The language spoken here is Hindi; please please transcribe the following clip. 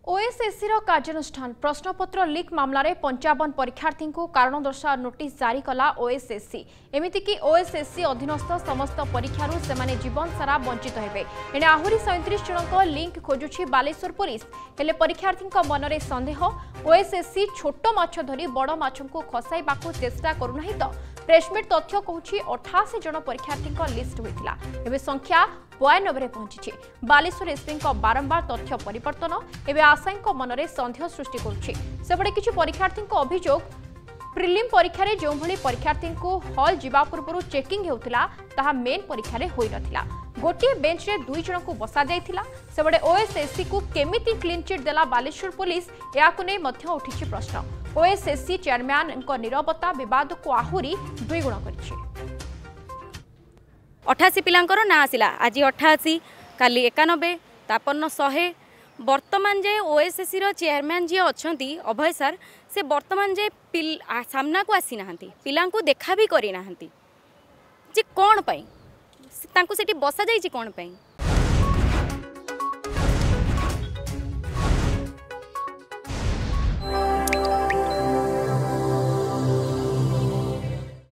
ओएसएससी कार्यानुष्ठान प्रश्नपत्र लीक मामला रे 55 परीक्षार्थी को कारण दर्शा नोटिस जारी कला ओएसएससी। एमिति कि ओएसएससी अधीनस्थ समस्त परीक्षारू सेमाने जीवन सारा वंचित हेबे। एने आहुरी 37 जनक लिंक खोजुछि बालेश्वर पुलिस। हेले परीक्षार्थी मनरे संदेह ओएसएससी छोट माछ धरी बड़ माछ को खसाइबाकू चेष्टा करूनाही तो प्रेसमिट तथ्य कहूछि 88 जन परीक्षार्थी लिस्ट होइतिला। एबे संख्या 92 पहुंची। बालेश्वर एसपी बारंबार तथ्य परिवर्तन एवं आशायी मनरे संदेह सृष्टि करुछि। सेपटे किछि परीक्षार्थी अभियोग प्रिलिम परीक्षा रे जो भली परीक्षार्थी को हॉल जीवा पूर्व चेकिंग हेउतिला ताहा मेन परीक्षा रे होई नथिला। गोटे बेंच रे 2 जन को बसा जाइथिला। सेपटे ओएसएससी को केमिति क्लीन चिट देला बालेश्वर पुलिस याकु नै मध्य उठिछि प्रश्न। ओएसएससी चेयरमैन निरवता विवाद को आहुरी द्विगुण करिछि। 88 पिलांकर ना आसिला आज 88 काली 91 तापन्न 100 वर्तमान जे ओएसएससी रो चेयरमैन जी अछंती अभय सर से वर्तमान जे सामना को आसी नाहंती पिलां को देखा भी करी नाहंती जे कोन पई तांको सेठी बसा जाई जे कोन पई